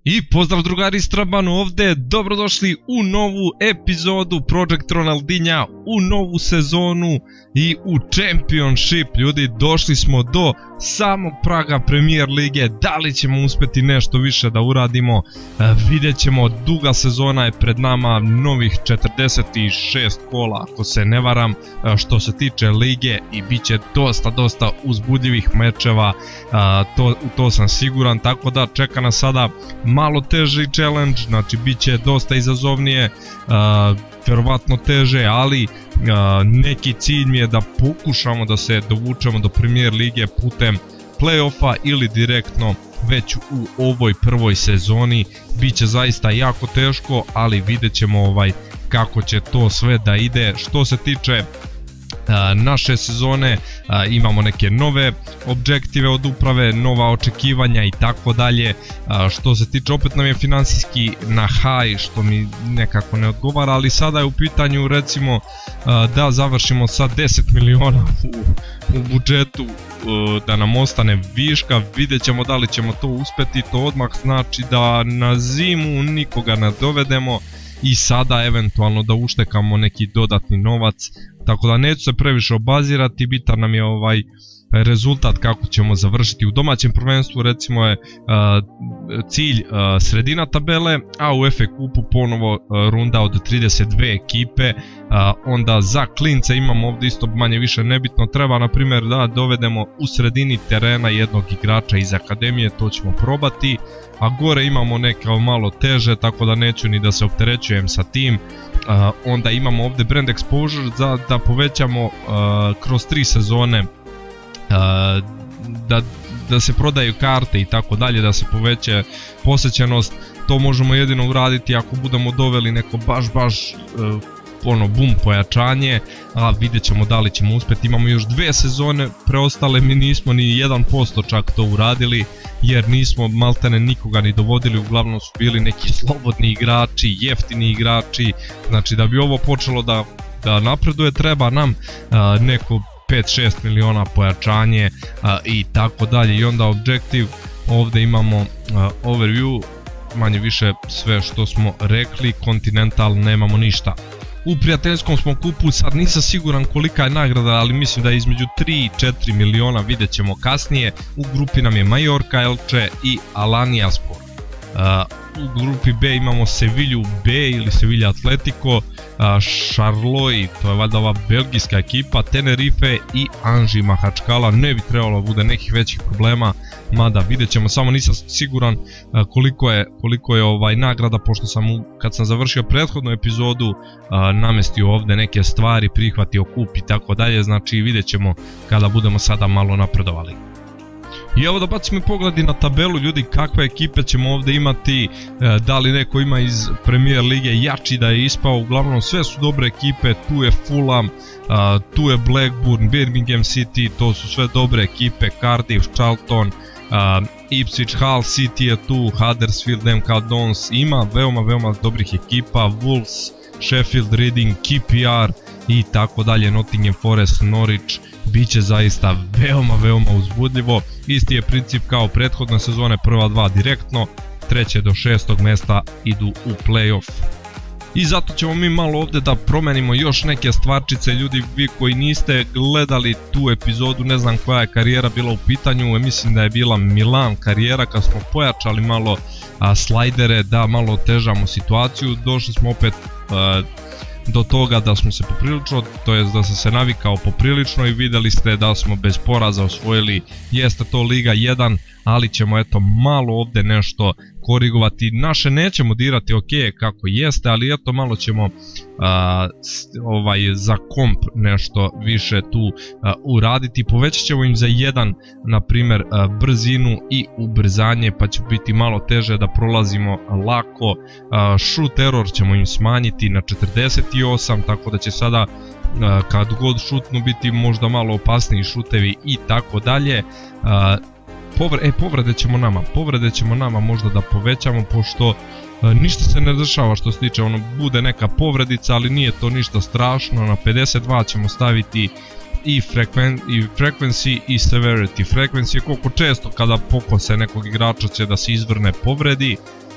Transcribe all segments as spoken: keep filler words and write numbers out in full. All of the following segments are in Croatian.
I pozdrav drugari, Straban ovdje, dobrodošli u novu epizodu Project Ronaldinha, u novu sezonu i u Championship. Ljudi, došli smo do samog praga Premier lige, da li ćemo uspjeti nešto više da uradimo, e, vidjet ćemo. Duga sezona je pred nama, novih četrdeset šest kola ako se ne varam, e, što se tiče lige, i bit će dosta dosta uzbudljivih mečeva, e, to, to sam siguran, tako da čeka nas sada malo teži challenge, znači bit će dosta izazovnije, uh, vjerovatno teže, ali uh, neki cilj mi je da pokušamo da se dovučemo do Premier lige putem playoffa ili direktno već u ovoj prvoj sezoni. Biće zaista jako teško, ali vidjet ćemo ovaj, kako će to sve da ide. Što se tiče naše sezone, imamo neke nove objektive od uprave, nova očekivanja i tako dalje. Što se tiče, opet nam je financijski na high, što mi nekako ne odgovara, ali sada je u pitanju recimo da završimo sa deset miliona u, u budžetu, da nam ostane viška. Vidjet ćemo da li ćemo to uspjeti. To odmah znači da na zimu nikoga ne dovedemo i sada eventualno da uštekamo neki dodatni novac, tako da neću se previše obazirati. Bitan nam je ovaj rezultat kako ćemo završiti. U domaćem prvenstvu recimo je uh, cilj uh, sredina tabele, a u F A kupu ponovo uh, runda od trideset dve ekipe. uh, onda za klince imamo ovdje isto manje više nebitno, treba na primjer da dovedemo u sredini terena jednog igrača iz akademije, to ćemo probati, a gore imamo neke malo teže, tako da neću ni da se opterećujem sa tim. Uh, onda imamo ovdje brand exposure za da povećamo uh, kroz tri sezone, uh, da, da se prodaju karte i tako dalje, da se poveće posjećenost. To možemo jedino uraditi ako budemo doveli neko baš baš uh, ono bum pojačanje, a vidjet ćemo da li ćemo uspjeti. Imamo još dvije sezone preostale, mi nismo ni jedan posto čak to uradili, jer nismo maltene nikoga ni dovodili, uglavnom su bili neki slobodni igrači, jeftini igrači. Znači da bi ovo počelo da, da napreduje, treba nam a, neko pet šest miliona pojačanje a, i tako dalje. I onda objective, ovdje imamo a, overview, manje više sve što smo rekli. Continental nemamo ništa. U prijateljskom smo kupu, sad nisam siguran kolika je nagrada, ali mislim da je između tri i četiri miliona, vidjet ćemo kasnije. U grupi nam je Majorka, Elche i Alanya Spor. Uh, u grupi B imamo Sevilju B ili Sevilla Atletico, uh, Charleroi, to je valjda ova belgijska ekipa, Tenerife i Anži Mahačkala. Ne bi trebalo bude nekih većih problema, mada vidjet ćemo, samo nisam siguran uh, koliko je, koliko je ovaj nagrada, pošto sam u, kad sam završio prethodnu epizodu uh, namestio ovdje neke stvari, prihvatio kup i tako dalje, znači vidjet ćemo kada budemo sada malo napredovali. I evo da bacimo pogledi na tabelu, ljudi, kakve ekipe ćemo ovdje imati, e, da li neko ima iz Premier lige jači da je ispao. Uglavnom sve su dobre ekipe, tu je Fulham, a, tu je Blackburn, Birmingham City, to su sve dobre ekipe, Cardiff, Charlton, a, Ipswich, Hull City je tu, Huddersfield, M K Dons, ima veoma veoma dobrih ekipa, Wolves, Sheffield, Reading, K P R i tako dalje, Nottingham Forest, Norwich. Biće zaista veoma veoma uzbudljivo. Isti je princip kao prethodne sezone, prva dva direktno, treće do šestog mjesta idu u playoff. I zato ćemo mi malo ovdje da promenimo još neke stvarčice. Ljudi, vi koji niste gledali tu epizodu, ne znam koja je karijera bila u pitanju, mislim da je bila Milan karijera, kad smo pojačali malo a, slajdere, da malo otežamo situaciju. Došli smo opet a, do toga da smo se poprilično, to jest da sam se navikao poprilično, i vidjeli ste da smo bez poraza osvojili. Jeste to Liga jedan, ali ćemo eto malo ovdje nešto korigovati. Naše nećemo dirati, ok kako jeste, ali eto malo ćemo a, ovaj, za komp nešto više tu a, uraditi. Povećat ćemo im za jedan, na primjer, brzinu i ubrzanje, pa će biti malo teže da prolazimo lako. A, shoot error ćemo im smanjiti na četrdeset osam, tako da će sada a, kad god šutnu biti možda malo opasniji šutevi i tako dalje. A, Povre, e, povrede ćemo nama, povrede ćemo nama možda da povećamo, pošto e, ništa se ne dešava što se tiče, ono, bude neka povredica, ali nije to ništa strašno. Na pedeset dva ćemo staviti i, frekven, i frequency i severity. Frequency je koliko često kada pokose nekog igrača će da se izvrne povredi,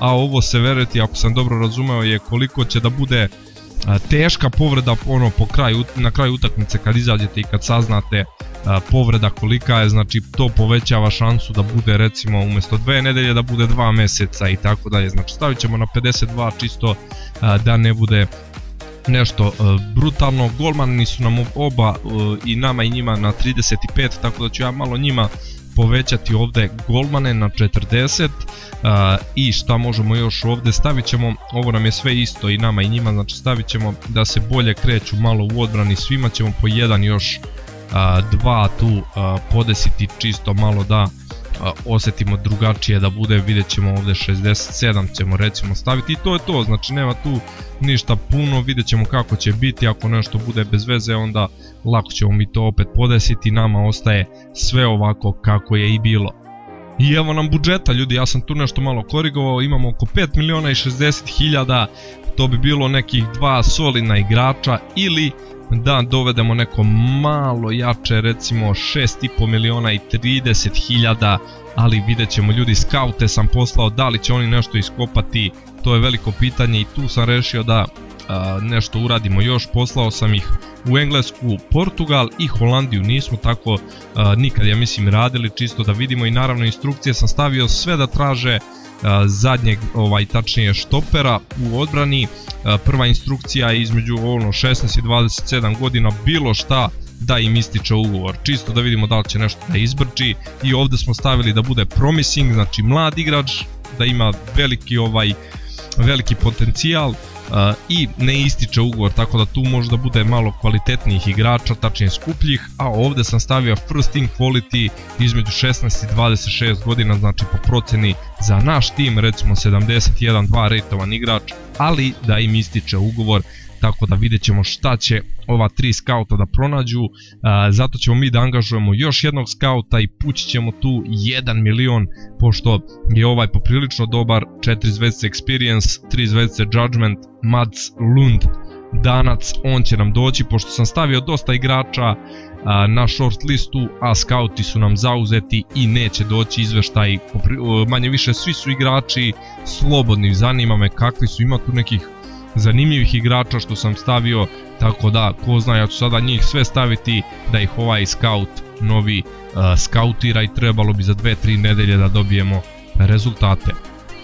a ovo severity, ako sam dobro razumeo, je koliko će da bude a, teška povreda ono, po kraju, na kraju utakmice kad izađete i kad saznate a, povreda kolika je, znači to povećava šansu da bude recimo umjesto dve nedelje da bude dva meseca i tako dalje, znači stavit ćemo na pedeset dva čisto a, da ne bude nešto uh, brutalno. Golmani su nam oba uh, i nama i njima na trideset pet, tako da ću ja malo njima povećati ovdje golmane na četrdeset. Uh, i šta možemo još ovdje, stavit ćemo, ovo nam je sve isto i nama i njima, znači stavit ćemo da se bolje kreću malo u odbrani, svima ćemo po jedan još uh, dva tu uh, podesiti čisto malo da osjetimo drugačije da bude, vidjet ćemo ovdje šezdeset sedam ćemo recimo staviti i to je to, znači nema tu ništa puno, vidjet ćemo kako će biti, ako nešto bude bez veze onda lako ćemo mi to opet podesiti, nama ostaje sve ovako kako je i bilo. I evo nam budžeta ljudi, ja sam tu nešto malo korigovao, imamo oko pet miliona i šezdeset hiljada, to bi bilo nekih dva solidna igrača ili da dovedemo neko malo jače, recimo šest i po miliona i trideset hiljada, ali vidjet ćemo ljudi, skaute sam poslao, da li će oni nešto iskopati, to je veliko pitanje i tu sam rešio da a, nešto uradimo još, poslao sam ih u Englesku, Portugal i Holandiju, nismo tako a, nikad ja mislim radili, čisto da vidimo i naravno instrukcije sam stavio sve da traže a, zadnjeg, ovaj tačnije štopera u odbrani. A, prva instrukcija je između ono šesnaest i dvadeset sedam godina, bilo šta da im ističe ugovor, čisto da vidimo da li će nešto da izbrči i ovdje smo stavili da bude promising, znači mlad igrač, da ima veliki ovaj veliki potencijal uh, i ne ističe ugovor, tako da tu može da bude malo kvalitetnijih igrača, tačnije skupljih, a ovdje sam stavio first team quality između šesnaest i dvadeset šest godina, znači po proceni za naš tim recimo sedamdeset jedan dva ratovan igrač, ali da im ističe ugovor, tako da vidjet ćemo šta će ova tri skauta da pronađu, a, zato ćemo mi da angažujemo još jednog skauta i pući ćemo tu jedan milion, pošto je ovaj poprilično dobar, četiri zvezdice experience, tri zvezdice judgment, Mads Lund Danac, on će nam doći, pošto sam stavio dosta igrača a, na short listu, a skauti su nam zauzeti i neće doći izveštaj, manje više svi su igrači slobodni, zanima me kakvi su, ima tu nekih zanimljivih igrača što sam stavio, tako da ko zna, ja ću sada njih sve staviti da ih ovaj scout novi uh, skautira i trebalo bi za dve tri nedelje da dobijemo rezultate.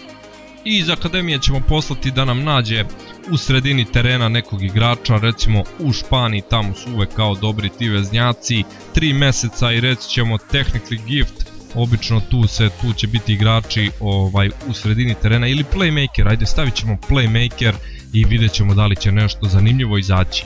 I iz akademije ćemo poslati da nam nađe u sredini terena nekog igrača, recimo u Španiji, tamo su uvek kao dobri ti veznjaci, tri meseca i reći ćemo technically gift, obično tu se tu će biti igrači ovaj u sredini terena ili playmaker, ajde stavit ćemo playmaker i vidjet ćemo da li će nešto zanimljivo izaći.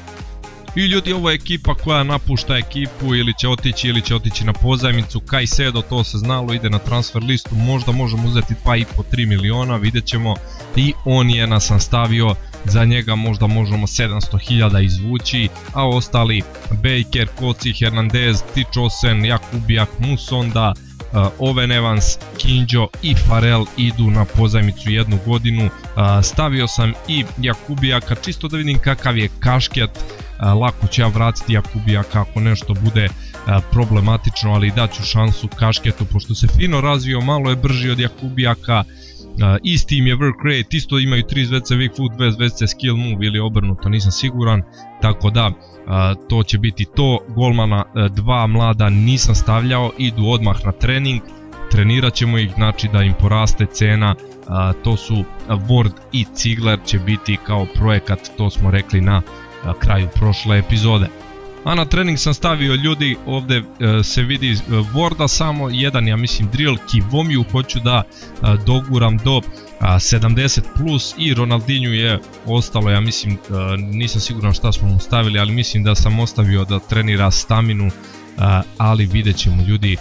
I ljudi, ovo je ekipa koja napušta ekipu ili će otići ili će otići na pozajmicu. Caicedo, to se znalo, ide na transfer listu, možda možemo uzeti dva i po do tri miliona, vidjet ćemo. I on je nas sam stavio, za njega možda možemo sedamsto hiljada izvući, a ostali Baker, Koci, Hernandez, Tičosen, Jakubijak, Musonda, Uh, Owen Evans, Kinjo i Farrell idu na pozajmicu jednu godinu. Uh, stavio sam i Jakubijaka čisto da vidim kakav je kašket, uh, lako ću ja vratiti Jakubijaka ako nešto bude uh, problematično, ali daću šansu kašketu pošto se fino razvio, malo je brži od Jakubijaka. Uh, isti im je work rate, isto imaju tri zvezdice weak foot, dve zvezdice skill move ili obrnuto, nisam siguran, tako da uh, to će biti to. Golmana uh, dva mlada nisam stavljao, idu odmah na trening, trenirat ćemo ih, znači da im poraste cena, uh, to su uh, Ward i Ziegler će biti kao projekat, to smo rekli na uh, kraju prošle epizode. A na trening sam stavio ljudi, ovdje uh, se vidi uh, Warda samo jedan, ja mislim drill, Kivomiju hoću da uh, doguram do uh, sedamdeset plus i Ronaldinho je ostalo, ja mislim, uh, nisam siguran šta smo mu stavili, ali mislim da sam ostavio da trenira staminu, uh, ali vidjet ćemo ljudi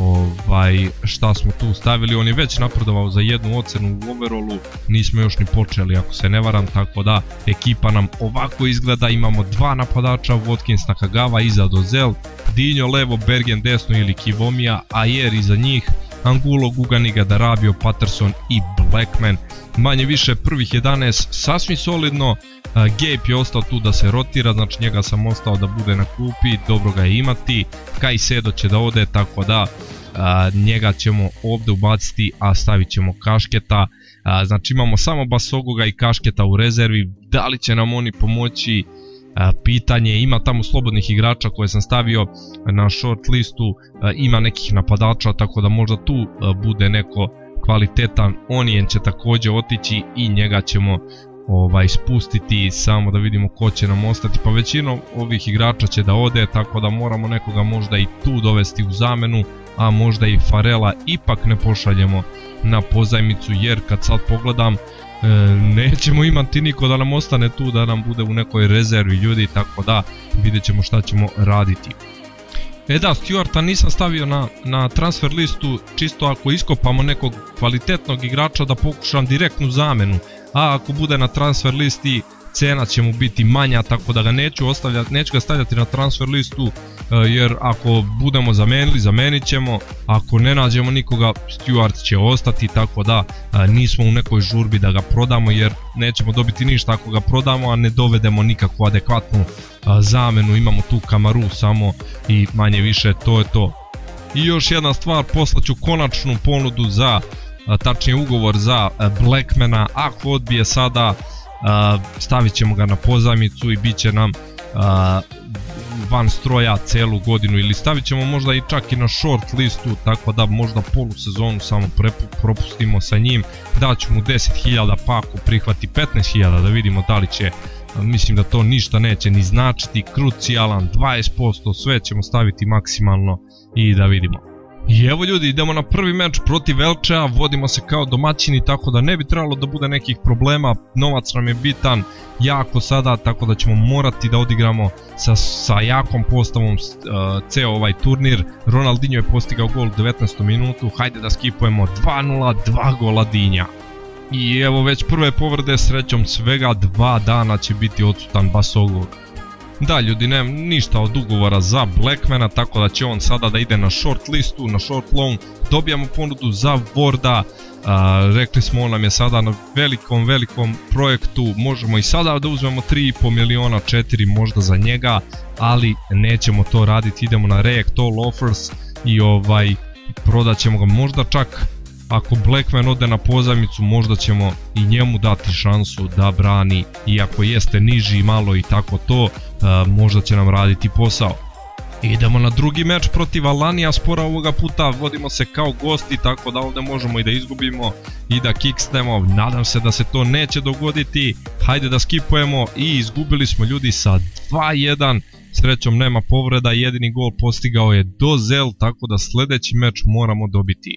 ovaj, šta smo tu stavili. On je već napredovao za jednu ocenu u overallu, nismo još ni počeli ako se ne varam, tako da ekipa nam ovako izgleda. Imamo dva napadača, Watkins, Nakagawa iza Dozel, Dinho levo, Bergen desno ili Kivomija, Ayer iza njih, Angulo, Guganiga, Darabio, Patterson i Blackman. Manje više prvih jedanaest sasvim solidno. Uh, Gabe je ostao tu da se rotira, znači njega sam ostao da bude na klupi, dobro ga je imati. Caicedo će da ode, tako da uh, njega ćemo ovdje ubaciti, a stavit ćemo kašketa. a, znači imamo samo Basogoga i Kašketa u rezervi, da li će nam oni pomoći, a, pitanje, ima tamo slobodnih igrača koje sam stavio na short listu, a, ima nekih napadača, tako da možda tu a, bude neko kvalitetan, Onijen će također otići i njega ćemo ovaj spustiti, samo da vidimo ko će nam ostati, pa većina ovih igrača će da ode, tako da moramo nekoga možda i tu dovesti u zamenu, a možda i Farela ipak ne pošaljemo na pozajmicu, jer kad sad pogledam e, nećemo imati niko da nam ostane tu, da nam bude u nekoj rezervi ljudi, tako da vidjet ćemo šta ćemo raditi. E da, Stewarta nisam stavio na, na transfer listu, čisto ako iskopamo nekog kvalitetnog igrača da pokušam direktnu zamenu, a ako bude na transfer listi cena će mu biti manja, tako da ga neću ostavljati, neću ga stavljati na transfer listu, jer ako budemo zamenili, zamenit ćemo, ako ne nađemo nikoga, Stewart će ostati, tako da nismo u nekoj žurbi da ga prodamo, jer nećemo dobiti ništa ako ga prodamo, a ne dovedemo nikakvu adekvatnu zamenu, imamo tu Kamaru samo i manje više to je to. I još jedna stvar, poslaću konačnu ponudu za, tačnije ugovor za Blackmana, ako odbije sada stavit ćemo ga na pozajmicu i bit će nam van stroja celu godinu, ili stavit ćemo možda i čak i na short listu, tako da možda polusezonu samo propustimo sa njim, daću mu deset hiljada, pa ako prihvati petnaest hiljada da vidimo da li će, mislim da to ništa neće ni značiti, krucijalan dvadeset posto, sve ćemo staviti maksimalno i da vidimo. I evo ljudi, idemo na prvi meč protiv Elchea, vodimo se kao domaćini, tako da ne bi trebalo da bude nekih problema, novac nam je bitan jako sada, tako da ćemo morati da odigramo sa, sa jakom postavom uh, ceo ovaj turnir. Ronaldinho je postigao gol u devetnaestom minutu, hajde da skipujemo dva nula, dva gola Dinja. I evo već prve povrede, srećom svega dva dana će biti odsutan Basogog. Da ljudi, nemam ništa od ugovora za Blackmana, tako da će on sada da ide na short listu, na short loan, dobijamo ponudu za Warda, a, rekli smo on nam je sada na velikom velikom projektu, možemo i sada da uzmemo tri i po miliona, četiri možda za njega, ali nećemo to raditi, idemo na React All Offers i ovaj, prodat ćemo ga, možda čak ako Blackman ode na pozajmicu možda ćemo i njemu dati šansu da brani, iako jeste niži malo i tako to, možda će nam raditi posao. Idemo na drugi meč protiv Alanija Spora, ovoga puta vodimo se kao gosti, tako da ovdje možemo i da izgubimo i da kiksnemo, nadam se da se to neće dogoditi, hajde da skipujemo i izgubili smo ljudi sa dva jedan, srećom nema povreda, jedini gol postigao je Dozel, tako da sljedeći meč moramo dobiti.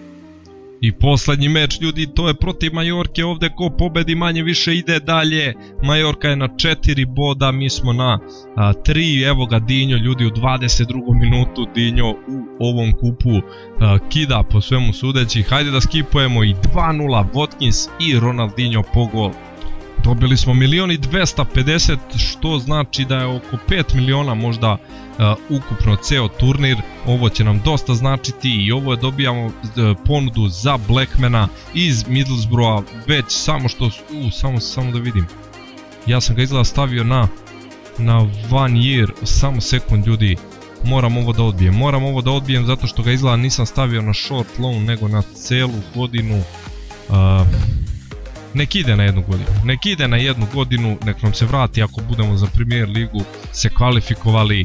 I posljednji meč ljudi, to je protiv Majorke, ovdje ko pobedi manje više ide dalje, Majorka je na četiri boda, mi smo na tri, evo ga Dinjo ljudi u dvadeset drugom minutu, Dinjo u ovom kupu a, kida po svemu sudeći, hajde da skipujemo i dva nula, Watkins i Ronaldinho po gol. Dobili smo milion i dvesta pedeset, što znači da je oko pet miliona možda uh, ukupno ceo turnir, ovo će nam dosta značiti i ovo je dobijamo uh, ponudu za Blackmana iz Middlesbrougha, već samo što, uh, samo, samo da vidim, ja sam ga izgleda stavio na, na one year, samo sekund ljudi, moram ovo da odbijem, moram ovo da odbijem zato što ga izgleda nisam stavio na short loan nego na celu godinu, uh, nek ide na jednu godinu, nek ide na jednu godinu, nek nam se vrati ako budemo za Premier ligu se kvalifikovali.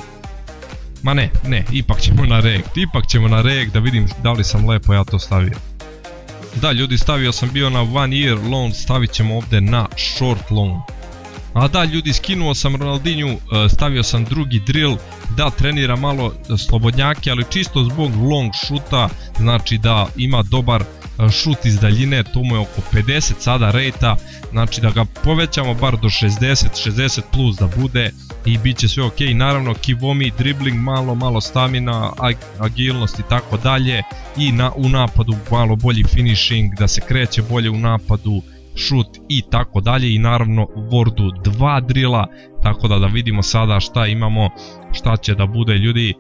Ma ne, ne, ipak ćemo na React, ipak ćemo na React da vidim da li sam lepo ja to stavio. Da ljudi, stavio sam bio na one year loan, stavit ćemo ovdje na short loan. A da ljudi, skinuo sam Ronaldinho, stavio sam drugi drill, da trenira malo slobodnjake, ali čisto zbog long šuta, znači da ima dobar šut iz daljine, to mu je oko pedeset sada rejta, znači da ga povećamo bar do šezdeset, šezdeset plus da bude i bit će sve ok. Naravno Kivomi, dribbling, malo malo stamina, ag agilnost i tako dalje, i na, u napadu malo bolji finishing, da se kreće bolje u napadu, šut i tako dalje, i naravno Wardu dva drila, tako da da vidimo sada šta imamo, šta će da bude ljudi,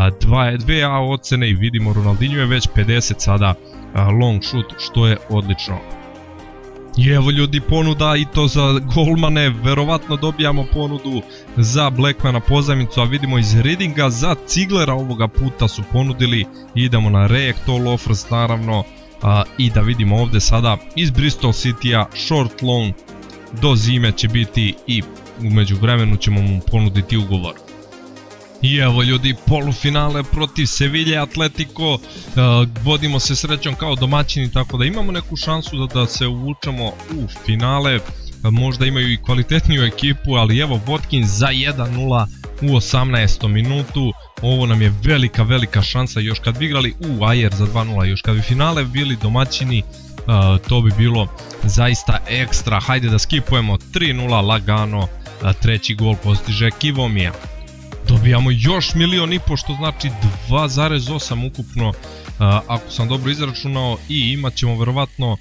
dve A ocene i vidimo Ronaldinho je već pedeset sada long shoot, što je odlično. I evo ljudi, ponuda i to za golmane, verovatno dobijamo ponudu za Blackmana pozajmicu, a vidimo iz Readinga za Ziglera ovoga puta su ponudili, idemo na React All Offers naravno, I da vidimo ovdje sada iz Bristol Citya short loan do zime će biti i u međuvremenu ćemo mu ponuditi ugovor. I evo ljudi, polufinale protiv Seville Atletico, vodimo se srećom kao domaćini, tako da imamo neku šansu da se uvučemo u finale. Možda imaju i kvalitetniju ekipu, ali evo Watkins za jedan nula u osamnaestom minutu. Ovo nam je velika, velika šansa. Još kad bi igrali u Ajer za dva nula, još kad bi finale bili domaćini, to bi bilo zaista ekstra. Hajde da skipujemo, tri nula lagano, treći gol postiže Kivomija. Dobijamo još milion i po, što znači dva zarez osam ukupno, ako sam dobro izračunao, i imat ćemo verovatno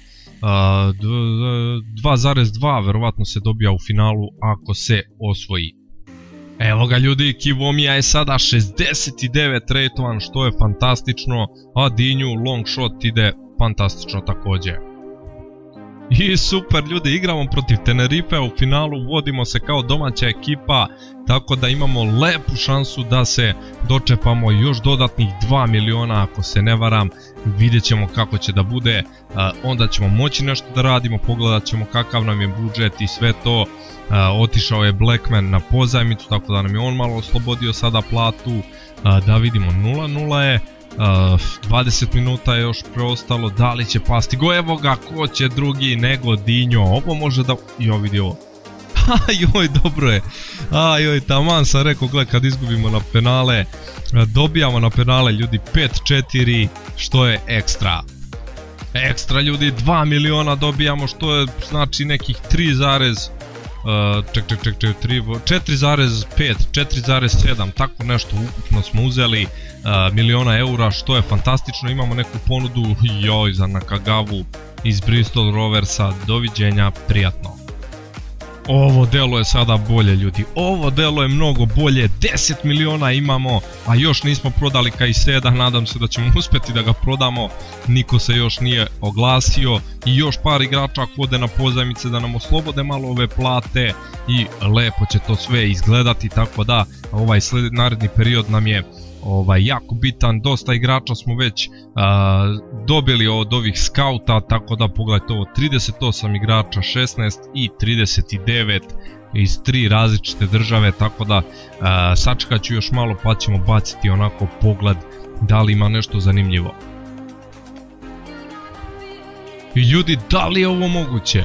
dva zarez dva, verovatno se dobija u finalu ako se osvoji. Evo ga ljudi, Kivomija je sada šezdeset devet rejtovan, što je fantastično, a Dinju long shot ide fantastično također. I super ljudi, igramo protiv Tenerife u finalu, vodimo se kao domaća ekipa, tako da imamo lepu šansu da se dočepamo još dodatnih dva miliona, ako se ne varam. Vidjet ćemo kako će da bude, onda ćemo moći nešto da radimo, pogledat ćemo kakav nam je budžet i sve to. Otišao je Blackman na pozajmicu, tako da nam je on malo oslobodio sada platu. Da vidimo, nula nula je. dvadeset minuta je još preostalo, da li će pasti go, evo ga, ko će drugi nego Dinjo, ovo može da, jo vidi ovo, joj dobro je, joj taman sam rekao, gled kad izgubimo na penale, dobijamo na penale ljudi pet četiri, što je ekstra, ekstra ljudi, dva miliona dobijamo, što je znači nekih tri zarez, ček ček ček ček četiri zarez pet, četiri zarez sedam, tako nešto ukupno smo uzeli miliona eura, što je fantastično. Imamo neku ponudu, joj, za Nakagavu iz Bristol Roversa, doviđenja, prijatno. Ovo delo je sada bolje ljudi, ovo delo je mnogo bolje, deset miliona imamo, a još nismo prodali Kaiseda, nadam se da ćemo uspjeti da ga prodamo, niko se još nije oglasio i još par igrača kode na pozajmice da nam oslobode malo ove plate i lepo će to sve izgledati, tako da ovaj naredni period nam je Ovaj, jako bitan, dosta igrača smo već a, dobili od ovih skauta, tako da pogledajte ovo, trideset osam igrača, šesnaest i trideset devet iz tri različite države, tako da a, sačekat ću još malo pa ćemo baciti onako pogled da li ima nešto zanimljivo. I ljudi, da li je ovo moguće?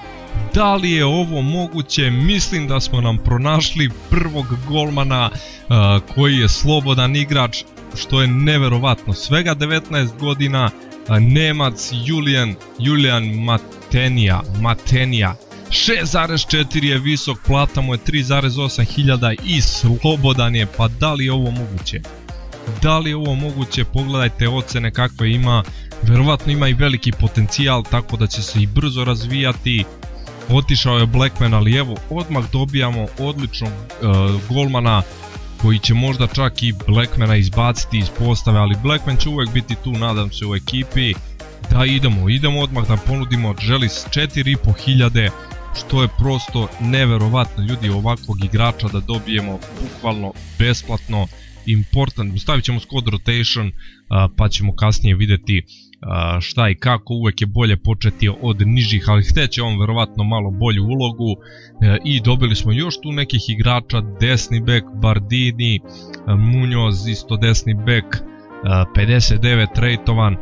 Da li je ovo moguće? Mislim da smo nam pronašli prvog golmana uh, koji je slobodan igrač, što je neverovatno. Svega devetnaest godina, uh, Nemac Julian, Julian Matenija, Matenija. šest zarez četiri je visok, plata mu je tri zarez osam hiljada i slobodan je. Pa da li je ovo moguće? Da li je ovo moguće? Pogledajte ocene kakve ima. Verovatno ima i veliki potencijal, tako da će se i brzo razvijati. Otišao je Blackman, ali evo odmah dobijamo odličnog uh, golmana koji će možda čak i Blackmana izbaciti iz postave, ali Blackman će uvijek biti tu, nadam se, u ekipi. Da idemo, idemo odmah da ponudimo Želis četiri i po hiljade, što je prosto neverovatno ljudi, ovakvog igrača da dobijemo bukvalno besplatno. Important, stavit ćemo squad rotation, uh, pa ćemo kasnije vidjeti uh, šta i kako. Uvijek je bolje početi od nižih, ali hteće on verovatno malo bolju ulogu. uh, I dobili smo još tu nekih igrača, desni bek Bardini, uh, Munoz isto desni bek, uh, pedeset devet rejtovan,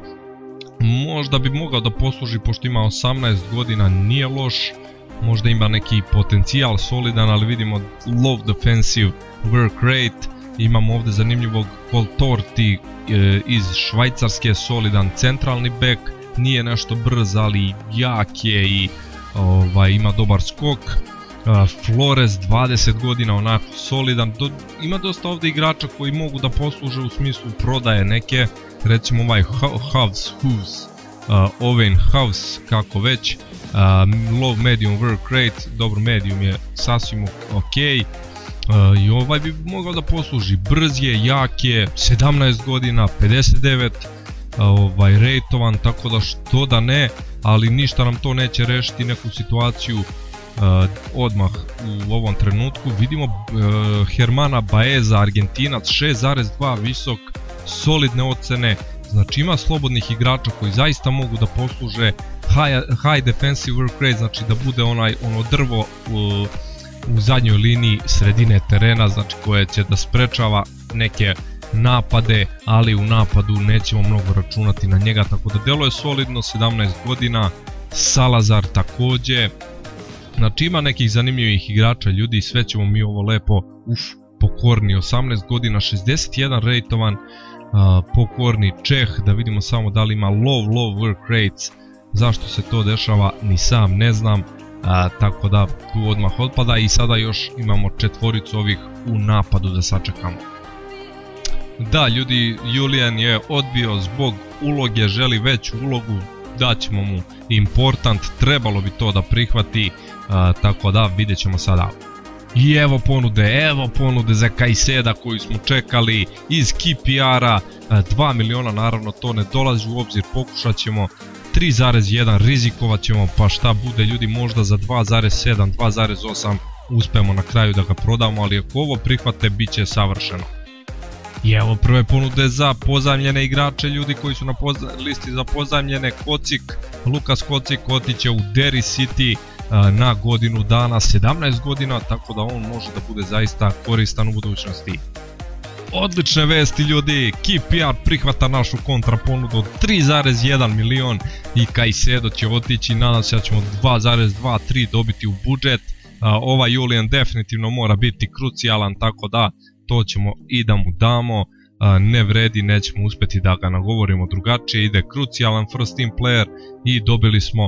možda bi mogao da posluži pošto ima osamnaest godina, nije loš, možda ima neki potencijal solidan, ali vidimo low defensive work rate. Imamo ovdje zanimljivog Coltorti e, iz Švajcarske, solidan centralni bek, nije nešto brz, ali jak je i ovaj, ima dobar skok. e, Flores, dvadeset godina, onako solidan, do, ima dosta ovdje igrača koji mogu da posluže u smislu prodaje neke, recimo ovaj Havs, Hus, uh, Owen Havs, kako već, uh, low medium work rate, dobro medium je sasvim ok. Uh, I ovaj bi mogao da posluži, brz je, jak je, sedamnaest godina, pedeset devet uh, ovaj, rejtovan, tako da što da ne, ali ništa nam to neće rešiti neku situaciju uh, odmah u ovom trenutku. Vidimo uh, Hermana Baeza, Argentinac, šest zarez dva visok, solidne ocene, znači ima slobodnih igrača koji zaista mogu da posluže high, high defensive work rate, znači da bude onaj ono drvo u, u zadnjoj liniji sredine terena, znači koje će da sprečava neke napade, ali u napadu nećemo mnogo računati na njega, tako da delo je solidno. Sedamnaest godina, Salazar također, znači ima nekih zanimljivih igrača ljudi, sve ćemo mi ovo lepo, uf, pokorni, osamnaest godina, šezdeset jedan rejtovan, uh, pokorni Čeh, da vidimo samo da li ima low, low work rates, zašto se to dešava ni sam ne znam, uh, tako da tu odmah otpada i sada još imamo četvoricu ovih u napadu da sačekamo. Da ljudi, Julian je odbio zbog uloge, želi veću ulogu, daćemo mu important, trebalo bi to da prihvati, uh, tako da vidjet ćemo sada. I evo ponude, evo ponude za Kaiseda koju smo čekali iz K P R-a, dva miliona, naravno to ne dolazi u obzir, pokušat ćemo, tri zarez jedan rizikovat ćemo, pa šta bude ljudi, možda za dva zarez sedam, dva zarez osam uspemo na kraju da ga prodamo, ali ako ovo prihvate bit će savršeno. I evo prve ponude za pozajmljene igrače ljudi koji su na listi za pozajmljene. Kocik, Lukas Kocik otiće u Derry City na godinu dana, sedamnaest godina, tako da on može da bude zaista koristan u budućnosti. Odlične vesti ljudi, K P R prihvata našu kontra ponudu od tri zarez jedan milion i Caicedo će otići, nadam se da ćemo dva zarez dva tri dobiti u budžet. Ovaj Julian definitivno mora biti krucijalan, tako da to ćemo i da mu damo, ne vredi, nećemo uspjeti da ga nagovorimo drugačije, ide krucijalan first team player i dobili smo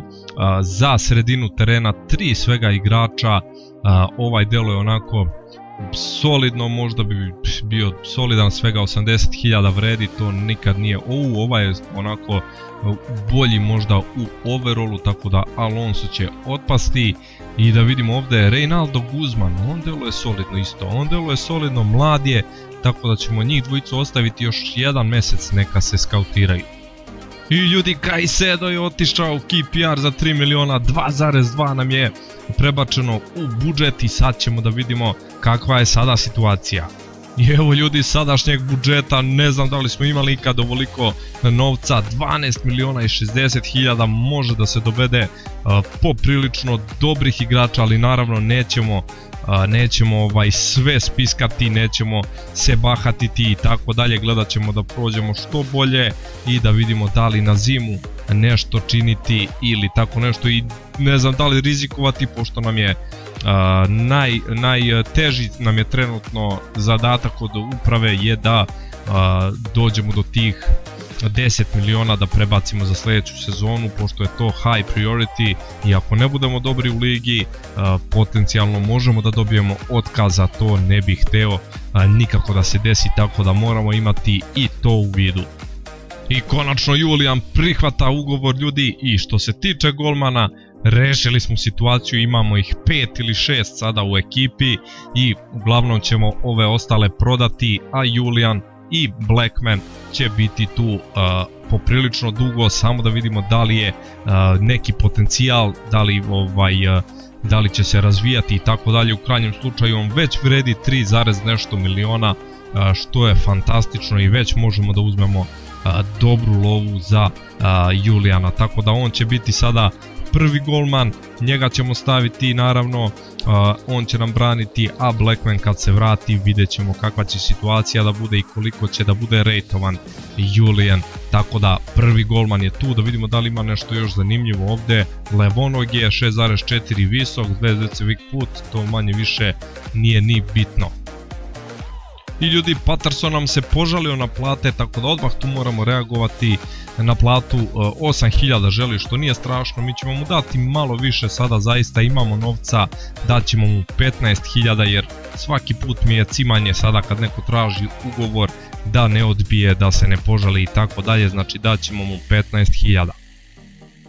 za sredinu terena tri svega igrača. Ovaj delo je onako solidno, možda bi bio solidan, svega osamdeset hiljada vredi, to nikad nije, o, ovaj je onako bolji možda u overallu, tako da Alonso će otpasti. I da vidimo ovdje Reinaldo Guzman, on delo je solidno isto, on delo je solidno, mlad je, tako da ćemo njih dvojicu ostaviti još jedan mjesec neka se skautiraju. I ljudi, Caicedo je otišao u K P R za tri miliona, dva zarez dva nam je prebačeno u budžet i sad ćemo da vidimo kakva je sada situacija. I evo ljudi, sadašnjeg budžeta, ne znam da li smo imali ikad ovoliko novca, dvanaest miliona i šezdeset hiljada, može da se dovede uh, poprilično dobrih igrača, ali naravno nećemo, uh, nećemo ovaj, sve spiskati, nećemo se bahatiti i tako dalje, gledat ćemo da prođemo što bolje i da vidimo da li na zimu nešto činiti ili tako nešto i ne znam da li rizikovati, pošto nam je Uh, naj, najteži nam je trenutno zadatak od uprave je da uh, dođemo do tih deset miliona da prebacimo za sljedeću sezonu, pošto je to high priority i ako ne budemo dobri u ligi uh, potencijalno možemo da dobijemo otkaz, a to ne bih hteo uh, nikako da se desi, tako da moramo imati i to u vidu. I konačno Julian prihvata ugovor ljudi i što se tiče golmana, rešili smo situaciju, imamo ih pet ili šest sada u ekipi i uglavnom ćemo ove ostale prodati, a Julian i Blackman će biti tu uh, poprilično dugo, samo da vidimo da li je uh, neki potencijal, da li, ovaj, uh, da li će se razvijati i tako dalje. U krajnjem slučaju on već vredi tri zarez nešto miliona, uh, što je fantastično i već možemo da uzmemo uh, dobru lovu za uh, Juliana, tako da on će biti sada prvi golman, njega ćemo staviti naravno, uh, on će nam braniti, a Blackman kad se vrati vidjet ćemo kakva će situacija da bude i koliko će da bude rejtovan Julian, tako da prvi golman je tu. Da vidimo da li ima nešto još zanimljivo ovdje. Levonog je šest zarez četiri visok, Zvezdecevik put, to manje više nije ni bitno. I ljudi, Patterson nam se požalio na plate, tako da odmah tu moramo reagovati na platu. Osam hiljada želi, što nije strašno, mi ćemo mu dati malo više, sada zaista imamo novca, daćemo mu petnaest hiljada, jer svaki put mi je cimanje sada kad neko traži ugovor da ne odbije, da se ne požali i tako dalje, znači daćemo mu petnaest hiljada.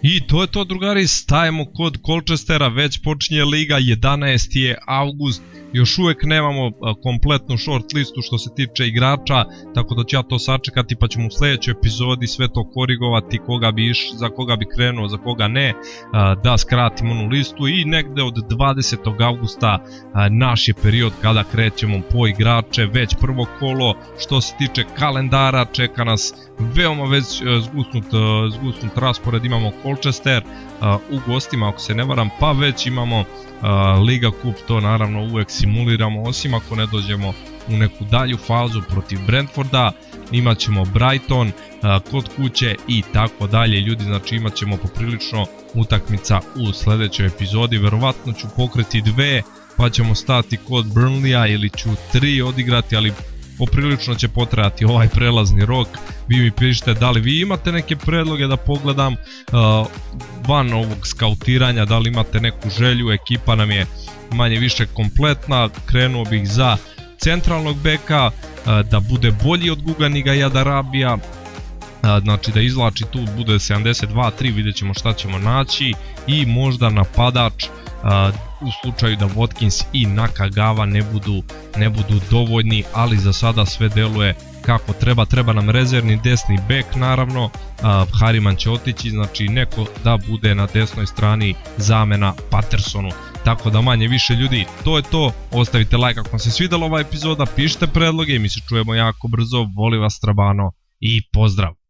I to je to, drugari, stajemo kod Colchestera, već počinje liga, jedanaesti je avgust, još uvijek nemamo kompletnu short listu što se tiče igrača, tako da ću ja to sačekati pa ćemo u sljedećoj epizodi sve to korigovati, koga bi iš, za koga bi krenuo, za koga ne, da skratimo onu listu i negde od dvadesetog avgusta naš je period kada krećemo po igrače, već prvo kolo. Što se tiče kalendara, čeka nas veoma već zgusnut, zgusnut raspored, imamo Colchester u gostima ako se ne varam, pa već imamo Liga Kup, to naravno uvijek simuliramo, osim ako ne dođemo u neku dalju fazu protiv Brentforda, imat ćemo Brighton kod kuće i tako dalje, ljudi, znači imat ćemo poprilično utakmica u sljedećoj epizodi, verovatno ću pokreti dve pa ćemo stati kod Burnleya ili ću tri odigrati, ali poprilično će potrajati ovaj prelazni rok. Vi mi pišite da li vi imate neke predloge da pogledam uh, van ovog skautiranja, da li imate neku želju, ekipa nam je manje više kompletna, krenuo bih za centralnog beka, uh, da bude bolji od Guganiga i Adarabija, uh, znači da izvlači tu, bude sedamdeset dva tri, vidjet ćemo šta ćemo naći, i možda napadač, uh, u slučaju da Watkins i Nakagawa ne budu, ne budu dovoljni, ali za sada sve deluje kako treba. Treba nam rezervni desni bek, naravno, uh, Hariman će otići, znači neko da bude na desnoj strani zamena Pattersonu. Tako da manje više, ljudi, to je to, ostavite like ako vam se svidjela ova epizoda, pišite predloge i mi se čujemo jako brzo, voli vas Trabano i pozdrav!